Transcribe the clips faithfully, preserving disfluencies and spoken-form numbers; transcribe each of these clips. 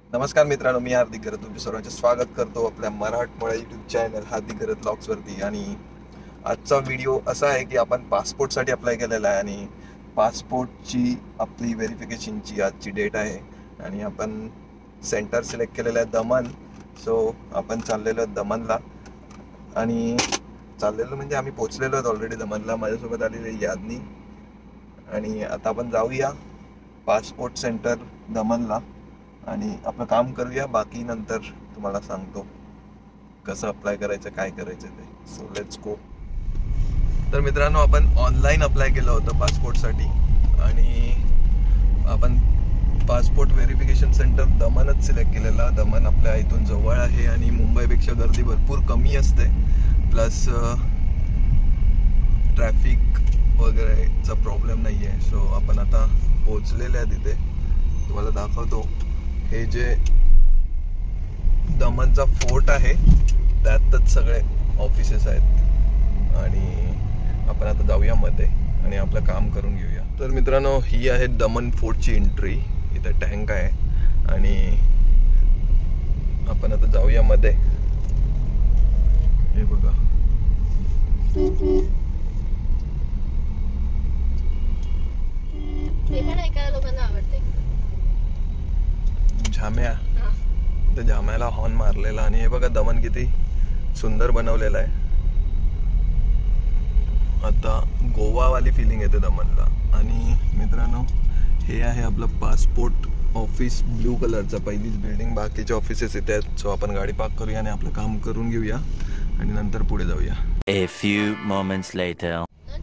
नमस्कार मित्रांनो, मी हार्दिक करत तुमच्या सर्वांचे स्वागत करतो आपल्या मराठमोळा यूट्यूब चॅनल हार्दिक करत ब्लॉग्सवरती. आणि आजचा व्हिडिओ असा आहे की आपण पासपोर्टसाठी अप्लाय केलेला आहे आणि पासपोर्टची आपली व्हेरिफिकेशनची आजची डेट आहे आणि आपण सेंटर सिलेक्ट केलेलं आहे दमन. सो आपण चाललेलो आहे दमनला आणि चाललेलो म्हणजे आम्ही पोचलेलो आहोत ऑलरेडी दमनला. माझ्यासोबत आलेली यादनी आणि आता आपण जाऊया पासपोर्ट सेंटर दमनला आणि आपलं काम करूया. बाकी नंतर तुम्हाला सांगतो कसं अप्लाय करायचं, काय करायचं ते. So let's go. तर मित्रांनो, आपण ऑनलाईन अप्लाय केलं होतं पासपोर्टसाठी आणि आपण पासपोर्ट व्हेरिफिकेशन सेंटर दमनच सिलेक्ट केलेला. दमन आपल्या इथून जवळ आहे आणि मुंबईपेक्षा गर्दी भरपूर कमी असते, प्लस ट्रॅफिक वगैरेचा प्रॉब्लेम नाही आहे. सो आपण आता पोचलेले आहे तिथे. तुम्हाला दाखवतो हे जे दमनचा फोर्ट आहे त्यातच सगळे ऑफिसेस आहेत आणि आपण आता जाऊया मध्ये आणि आपलं काम करून घेऊया. तर मित्रांनो, ही आहे दमन फोर्टची एंट्री. इथे टँक आहे आणि आपण आता जाऊया मध्ये. हे बघा, लोकांना आवडते झाम्या. तर झाम्याला हॉर्न मारलेला आणि हे बघा दमन किती सुंदर बनवलेला आहे. आता गोवावाली फिलिंग येते दमनला. आणि मित्रांनो, हे आहे आपलं पासपोर्ट ऑफिस, ब्लू कलरचा. पहिलीच बिल्डिंग, बाकीचे ऑफिसेस इथे आहेत. सो आपण गाडी पार्क करूया आणि आपलं काम करून घेऊया आणि नंतर पुढे जाऊया. A few moments later.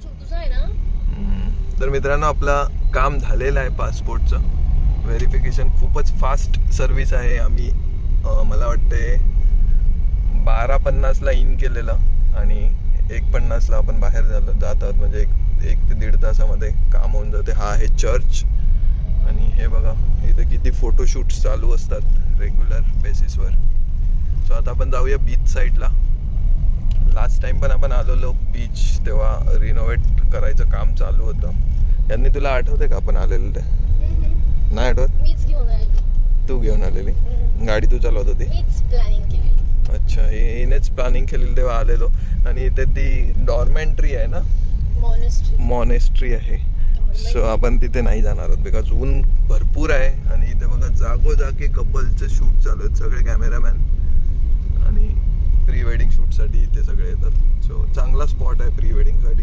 तर मित्रांनो, आपलं काम झालेलं आहे पासपोर्टचं व्हेरिफिकेशन. खूपच फास्ट सर्व्हिस आहे. आम्ही मला वाटते बारा पन्नासला इन केलेलं आणि एक पन्नासला आपण बाहेर झालं जात आहोत. म्हणजे एक एक ते दीड तासामध्ये काम होऊन जाते. हा आहे चर्च आणि हे बघा इथे किती फोटोशूट्स चालू असतात रेग्युलर बेसिसवर. सो आता आपण जाऊया बीच साईडला. लास्ट टाइम पण आपण आलेलो बीच, तेव्हा रिनोव्हेट करायचं काम चालू होतं. यांनी तुला आठवते का आपण आलेलं ते? नाही आठवत? मीच घेऊन आलेली. तू घेऊन आलेली गाडी, तू चालवत होती? मीच प्लॅनिंग केली. अच्छा, हिनेच प्लॅनिंग केलेली तेव्हा आलेलो. आणि इथे ती डॉर्मेंट्री आहे ना, मॉनेस्ट्री मॉनेस्ट्री आहे. सो आपण तिथे नाही जाणार आहोत बिकॉज ऊन भरपूर आहे. आणि इथे बघा जागोजागी कपलचे शूट चालू आहेत. सगळे कॅमेरामॅन आणि प्री वेडिंग शूटसाठी इथे सगळे येतात. सो चांगला स्पॉट आहे प्री वेडिंगसाठी.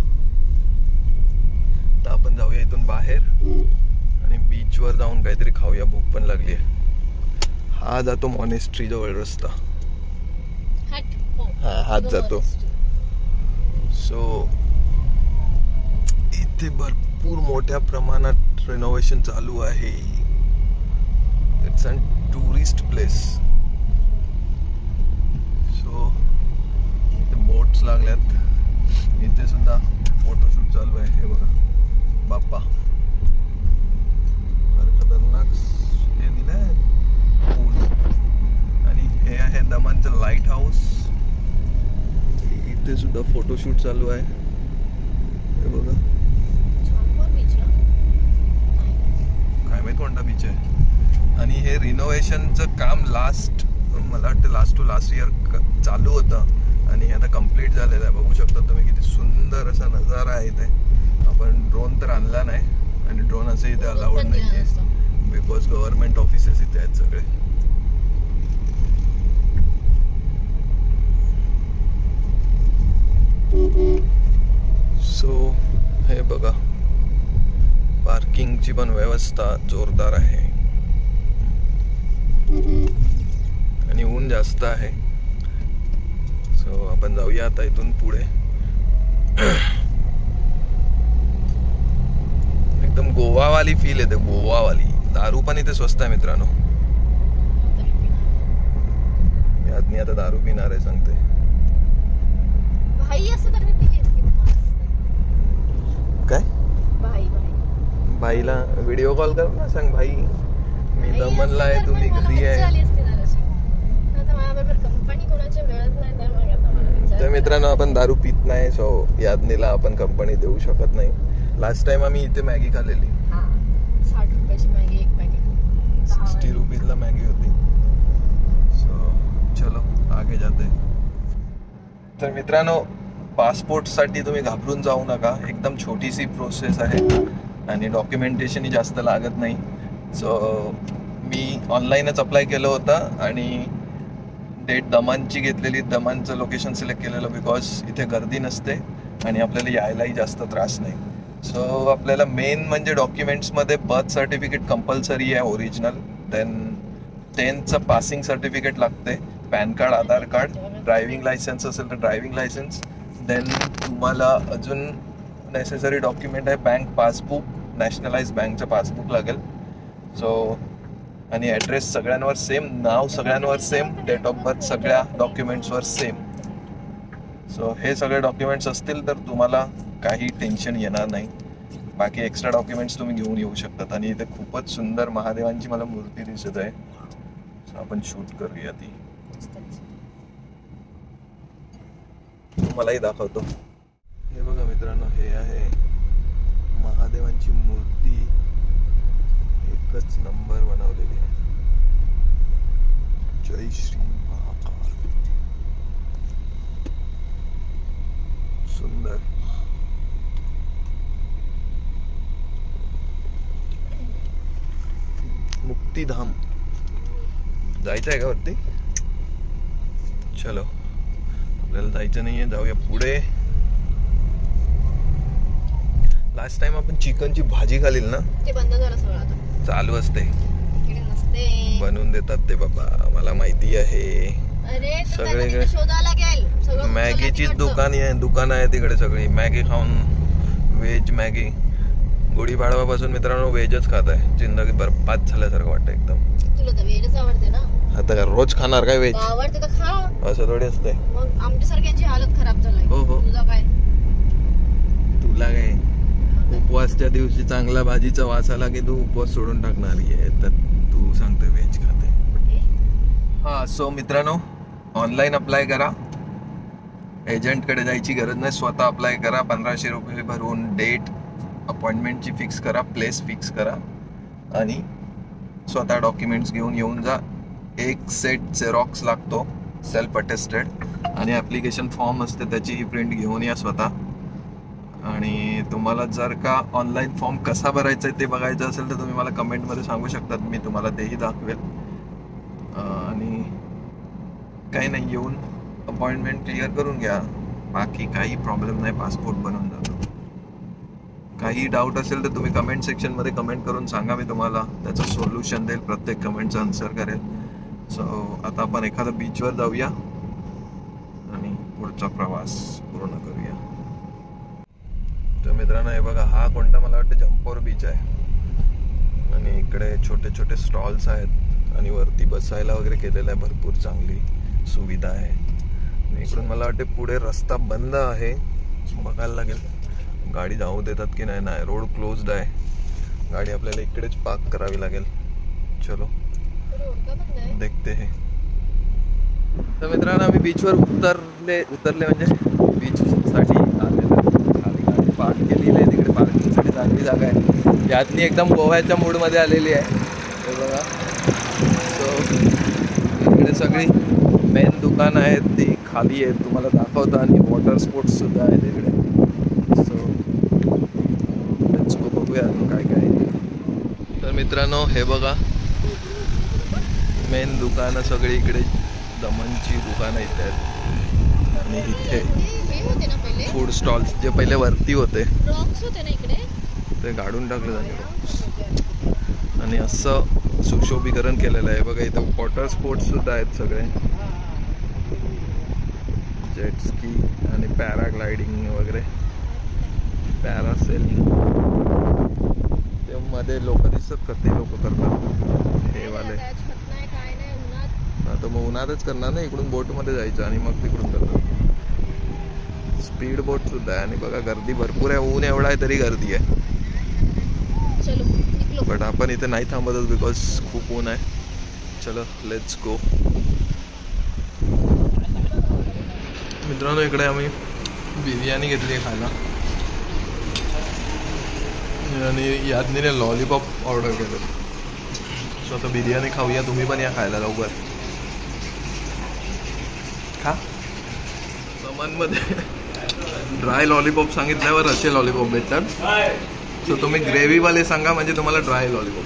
तर आपण जाऊया इथून बाहेर आणि बीचवर जाऊन काहीतरी खाऊया, भूक पण लागली आहे. हा जातो मॉनेस्ट्री जवळ रस्ता. हा हात जातो. सो इथे भरपूर मोठ्या प्रमाणात रिनोव्हेशन चालू आहे. It's a tourist place. So इथे बोट्स लागल्यात. इथे सुद्धा फोटोशूट चालू आहे. हे बघा बाप्पा, खतरनाक हे दिलंय पूल. आणि हे आहे दमनचं लाईट हाऊस. इथे सुद्धा फोटोशूट चालू आहे. हे बघा, काय माहित कोणता बीच आहे. आणि हे रिनोव्हेशनचं काम लास्ट, मला वाटतं लास्ट टू लास्ट इयर चालू होतं आणि आता कम्प्लीट झालेलं आहे. बघू शकता तुम्ही किती सुंदर असा नजारा आहे इथे. आपण ड्रोन तर आणला नाही आणि ड्रोन असे इथे अलाउड नाही आहे बिकॉज गव्हर्नमेंट ऑफिसेस इथे आहेत सगळे. सो हे बघा, पार्किंगची पण व्यवस्था जोरदार आहे आणि ऊन जास्त आहे. सो आपण जाऊया आता इथून पुढे. एकदम गोवावाली फील येते, गोवावाली. दारू पण इथे स्वस्त आहे मित्रांनो. मी आदमी आता दारू पिणार आहे सांगते. भाई असं तर मी पिली असती. काय भाई भाई भाईला व्हिडिओ कॉल कर ना, सांग भाई मी दमनला आहे, तुम्ही घरी आहे. तर मित्रांनो, आपण दारू पित नाही. सो यादनीला आपण कंपनी देऊ शकत नाही. लास्ट टाइम आम्ही इथे मॅगी खाल्लेली. साठ रुपयाची मॅगी एक पॅकेट. सिक्स्टी रुपीजला मॅगी होती. सो चलो आगे जाते. तर मित्रांनो, पासपोर्टसाठी तुम्ही घाबरून जाऊ नका. एकदम छोटीशी प्रोसेस आहे आणि डॉक्युमेंटेशनही जास्त लागत नाही. सो मी ऑनलाईनच अप्लाय केलं होतं आणि डेट दमनची घेतलेली. दमनचं लोकेशन सिलेक्ट केलेलं बिकॉज इथे गर्दी नसते आणि आपल्याला यायलाही जास्त त्रास नाही. सो आपल्याला मेन म्हणजे डॉक्युमेंट्समध्ये बर्थ सर्टिफिकेट कंपल्सरी आहे ओरिजिनल. देन टेन्थचं पासिंग सर्टिफिकेट लागते, PAN card, Aadhaar card, driving licence असेल तर ड्रायव्हिंग लायसन्स. देन तुम्हाला अजून नेसेसरी डॉक्युमेंट आहे बँक पासबुक, नॅशनलाइज बँकचं पासबुक लागेल. सो आणि ॲड्रेस सगळ्यांवर सेम, नाव सगळ्यांवर सेम, डेट ऑफ बर्थ सगळ्या डॉक्युमेंट्सवर सेम. सो हे सगळे डॉक्युमेंट्स असतील तर तुम्हाला काही टेन्शन येणार नाही. बाकी एक्स्ट्रा डॉक्युमेंट्स तुम्ही घेऊन येऊ शकतात. आणि इथे खूपच सुंदर महादेवांची मला मूर्ती दिसत आहे. सो आपण शूट करूया ती, तुम्हालाही दाखवतो. हे बघा मित्रांनो, हे आहे महादेवांची मूर्ती. एकच नंबर बनवलेली आहे. जय श्री महाकाल. सुंदर. मुक्तीधाम जायचं आहे का वरती? चलो, आपल्याला जायचं नाहीये, जाऊया पुढे. लास्ट टाइम आपण चिकनची भाजी खाल्ली ना, ते बंद झालं सगळं आता. चालू असते, इकडे नसते. बनवून देतात ते बाबा, मला माहिती आहे. अरे सगळे सगळे शोधावं लागेल. सगळं मॅगीचीच दुकान आहे दुकान आहे तिकडे सगळी. मॅगी खाऊन, व्हेज मॅगी. गुढीपाडवापासून मित्रांनो व्हेजच खात आहे. जिंदगी बरबाद झाल्यासारखं वाटतं एकदम. तुला तर व्हेजच आवडते ना? आता काय रोज खाणार काय व्हेज? आवडते तर खा. असं थोडी असतंय. मग आमच्या सारख्यांची हालत खराब झाली. हो हो. तुझा काय? तुला काय उपवासच्या दिवशी चांगला भाजीचा वास आला की तू उपवास सोडून टाकणार आहे, तर तू सांगते व्हेज खाते. हा, सो मित्रांनो, ऑनलाईन अप्लाय करा. एजंटकडे जायची गरज नाही, स्वतः अप्लाय करा. पंधराशे रुपये भरून डेट अपॉइंटमेंटची फिक्स करा, प्लेस फिक्स करा आणि स्वतः डॉक्युमेंट्स घेऊन येऊन जा. एक सेट झेरॉक्स लागतो सेल्फ अटेस्टेड आणि ॲप्लिकेशन फॉर्म असते त्याची प्रिंट घेऊन या स्वतः. आणि तुम्हाला जर का ऑनलाईन फॉर्म कसा भरायचा आहे ते बघायचं असेल तर तुम्ही मला कमेंटमध्ये सांगू शकतात, मी तुम्हाला तेही दाखवेल. आणि काही नाही, येऊन अपॉइंटमेंट क्लिअर करून घ्या. बाकी काही प्रॉब्लेम नाही, पासपोर्ट बनवून जातो. काही डाऊट असेल तर तुम्ही कमेंट सेक्शनमध्ये कमेंट करून सांगा, मी तुम्हाला त्याचं सोल्युशन देईल, प्रत्येक कमेंटचं आन्सर करेल. सो आता आपण एखाद्या बीचवर जाऊया आणि पुढचा प्रवास पूर्ण करूया. तर मित्रांनो, हे बघा, हा कोणता मला वाटतं जम्पोर बीच आहे आणि इकडे छोटे छोटे स्टॉल्स आहेत आणि वरती बसायला वगैरे केलेलं आहे, भरपूर चांगली सुविधा आहे. आणि इकडून मला वाटते पुढे रस्ता बंद आहे, बघायला लागेल गाडी जाऊ देतात की नाही. नाही, रोड क्लोज्ड आहे, गाडी आपल्याला इकडेच पार्क करावी लागेल. चलो देखते है. तर मित्रांनो, आम्ही बीचवर उतरले उतरले म्हणजे बीच साठी आलेलो. खाली गाडी पार्क केलेली आहे, तिकडे पार्किंगसाठी चांगली जागा आहे. यातनी एकदम गोव्याच्या मूडमध्ये आलेली आहे, हे बघा. सो इकडे सगळी मेन दुकानं आहेत ती खाली आहेत, तुम्हाला दाखवतं. आणि वॉटर स्पोर्ट्स सुद्धा आहे तिकडे. सो लेट्स गो, बघूया काय काय. तर मित्रांनो, हे बघा, मेन दुकानं सगळी इकडे दमनची दुकानं इथे आहेत. आणि इथे फूड स्टॉल्स जे पहिले वरती होते ते काढून टाकले जाते आणि असं सुशोभीकरण केलेलं आहे. बघा, इथे वॉटर स्पोर्ट्स सुद्धा आहेत सगळे, जेट स्की आणि पॅराग्लायडिंग वगैरे, पॅरासेलिंग. ते मध्ये लोक दिसतात का, ते लोक करतात हे वाले. तर मग उन्हातच करणार ना, इकडून बोटमध्ये जायचं आणि मग तिकडून करतात. स्पीड बोट सुद्धा आहे आणि बघा गर्दी भरपूर आहे. ऊन एवढा आहे तरी गर्दी आहे. बट आपण इथे नाही थांबतच बिकॉज खूप ऊन आहे. चलो लेट्स गो. मित्रांनो, इकडे आम्ही बिर्याणी घेतली खायला आणि यादनीने लॉलीपॉप ऑर्डर केलं. सो आता बिर्याणी खाऊया, तुम्ही पण या खायला लवकर. खा. दमनमध्ये ड्राय लॉलीपॉप सांगितल्यावर असे लॉलीपॉप भेटतात. सो तुम्ही ग्रेव्हीवाले सांगा म्हणजे तुम्हाला ड्राय लॉलीपॉप.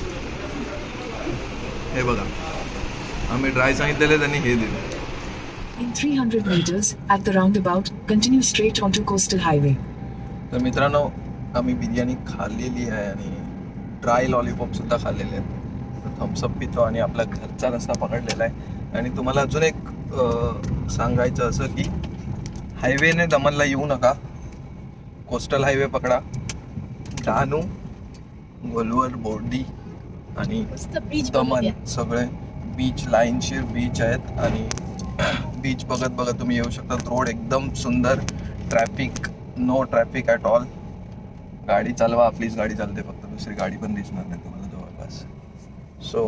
हे बघा, आम्ही ड्राय सांगितलेले, त्यांनी हे दिले. In three hundred meters, at the roundabout, continue straight onto Coastal Highway. तर मित्रांनो, आम्ही बिर्याणी खाल्लेली आहे आणि ड्राय लॉलीपॉप सुद्धा खाल्लेले आहेत. थम्सअप पितो आणि आपला घरचा रस्ता पकडलेला आहे. आणि तुम्हाला अजून एक अं, सांगायचं असं की हायवेने दमनला येऊ नका, कोस्टल हायवे पकडा. डहाणू, गोलवर, बोर्डी आणि मस्त बीच दमन सगळे बीच, लाईनशीर बीच आहेत. आणि बीच बघत बघत तुम्ही येऊ शकता. रोड एकदम सुंदर, traffic no traffic at all. गाडी चालवा, आपलीच गाडी चालते, फक्त दुसरी गाडी पण दिसणार नाही तुम्हाला जवळपास. सो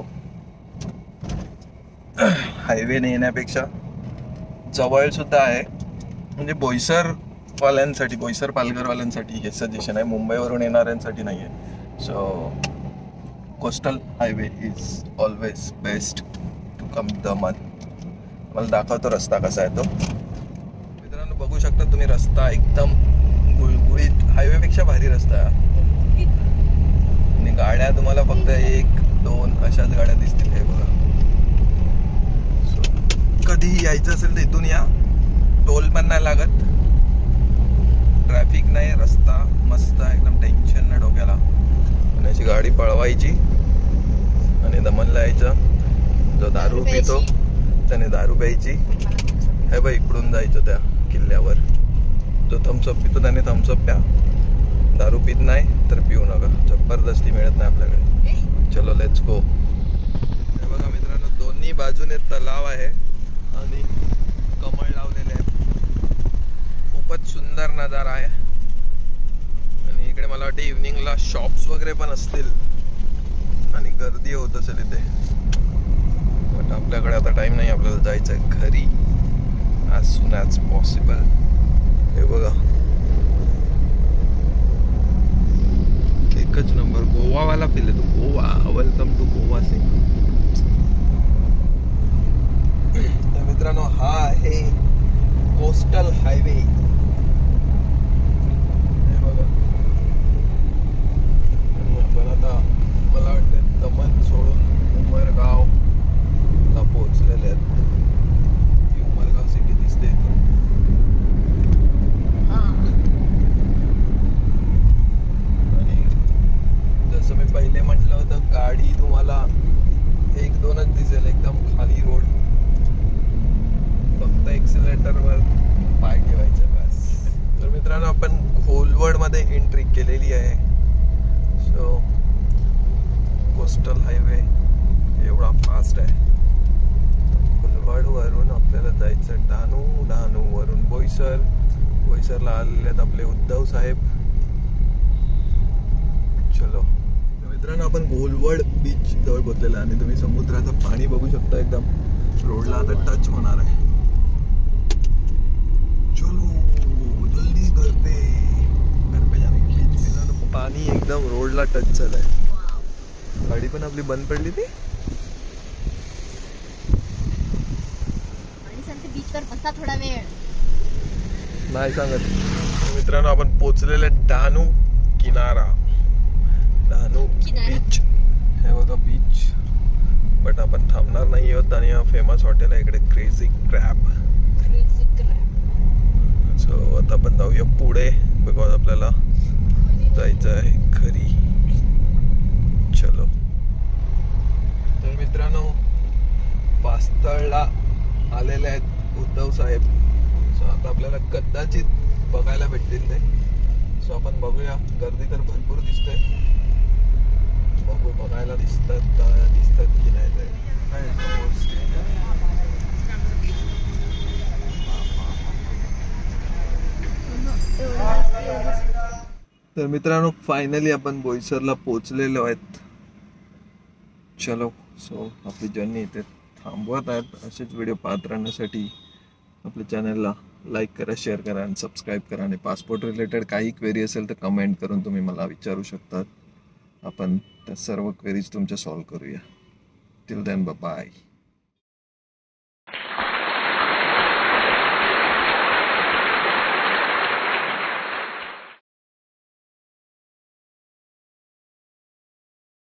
हायवेने येण्यापेक्षा जवळ सुद्धा आहे, म्हणजे बोईसरवाल्यांसाठी, बोईसर पालघरवाल्यांसाठी हे सजेशन आहे, मुंबईवरून येणाऱ्यांसाठी नाही आहे. So coastal highway is always best to come Daman. मला दाखवतो रस्ता कसा आहे तो. मित्रांनो बघू शकता तुम्ही, रस्ता एकदम गुळगुळीत, हायवेपेक्षा भारी रस्ता आहे. आणि गाड्या तुम्हाला फक्त एक दोन अशाच गाड्या दिसतील. हे बघा, सो कधीही यायचं असेल तर इथून या, टोल पण नाही लागत, ट्रॅफिक नाही, रस्ता मस्त एकदम, टेन्शन नाही डोक्याला. आणि अशी गाडी पळवायची आणि दमनला यायचं. जो दारू पितो त्याने दारू प्यायची. हे बाई, इकडून जायचं त्या किल्ल्यावर. जो थम्सअप पितो त्याने थम्सअप प्या, दारू पित नाही तर पिऊ नका, जबरदस्ती मिळत नाही आपल्याकडे. चलो लेट्स गो. हे बघा मित्रांनो, दोन्ही बाजूने तलाव आहे आणि कमळ लावलेले आहेत. खूपच सुंदर नजारा आहे. आणि इकडे मला वाटतं इव्हनिंगला शॉप्स वगैरे पण असतील आणि गर्दी होत असेल इथे. बट आपल्याकडे आता टाइम नाही, आपल्याला जायचं आहे घरी ॲज सून ॲज पॉसिबल. हे बघा, एकच नंबर गोवावाला फील येतो. गोवा, वेलकम टू गोवा सिंग. तर मित्रांनो, हा आहे कोस्टल हायवे. हे बघा, आणि आपण आता मला वाटतं दमन सोडून उमरगाव ला पोहोचलेले आहेत. उमरगाव सिटी दिसते. आणि जसं मी पहिले म्हटलं होतं, गाडी तुम्हाला एक दोनच दिसेल, एकदम खाली रोड, फक्त एक्सिलेटरवर पाय ठेवायचे बस. तर मित्रांनो, आपण घोलवड मध्ये एंट्री केलेली आहे. सो कोस्टल हायवे एवढा फास्ट आहे. वरून आपल्याला जायचं डहाणू, डहाणू वरून बोईसर, बोईसरला आलेले आहेत आपले उद्धव साहेब. चलो मित्रांनो, आपण गोलवड बीच जवळ पोहोचलेला आणि तुम्ही समुद्राचं पाणी बघू शकता, एकदम रोडला आता टच होणार आहे. चलो जल्दी घर पे घर पे जाने के लिए. पाणी एकदम रोडला टच झालंय. गाडी पण आपली बंद पडली ती. बसा थोडा वेळ, नाही सांगत. मित्रांनो, आपण पोचलेले डहाणू किनारा, डहाणू बीच. हे बघा बीच. बट आपण थांबणार नाही आहोत. आणि हा फेमस हॉटेल आहे इकडे, क्रेझी क्रॅब. सो आता आपण जाऊया पुढे, बिकॉज आपल्याला जायचं आहे घरी. चलो. तर मित्रांनो, पास्थळला आलेले आहेत उद्धव साहेब. सो आता आपल्याला कदाचित बघायला भेटतील ते. सो आपण बघूया. गर्दी तर भरपूर दिसते, बघू बघायला दिसतात दिसतात की नाही ते. तर मित्रांनो, फायनली आपण बोईसरला पोहोचलेलो आहेत. चलो. सो आपली जर्नी इथे थांबवत आहेत. असेच व्हिडिओ पाहत राहण्यासाठी आपल्या चॅनलला लाईक करा, शेअर करा आणि सबस्क्राईब करा. आणि पासपोर्ट रिलेटेड काही क्वेरी असेल तर कमेंट करून तुम्ही मला विचारू शकता. आपण त्या सर्व क्वेरीज तुमच्या सॉल्व्ह करूया. Till then bye.